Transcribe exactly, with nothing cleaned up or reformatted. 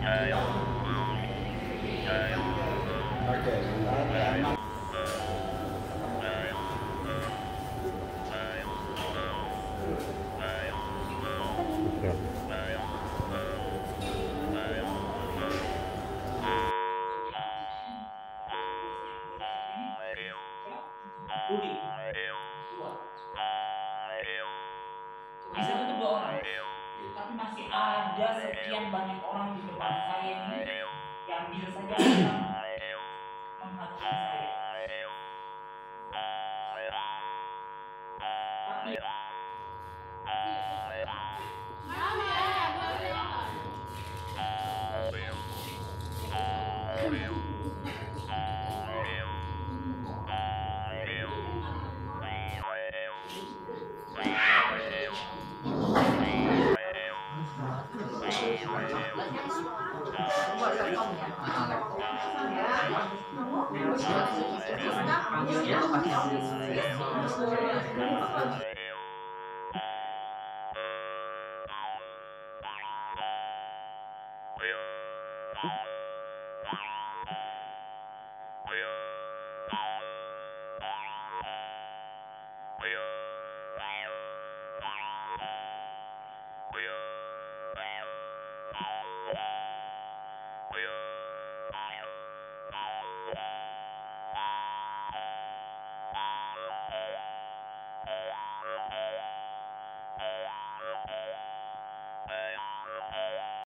Oke, bentar. Bisa tutup dua orang, tapi masih ada sekian banyak orang di depan saya ini yang bisa saja akan menghakimi saya. Tapi Well,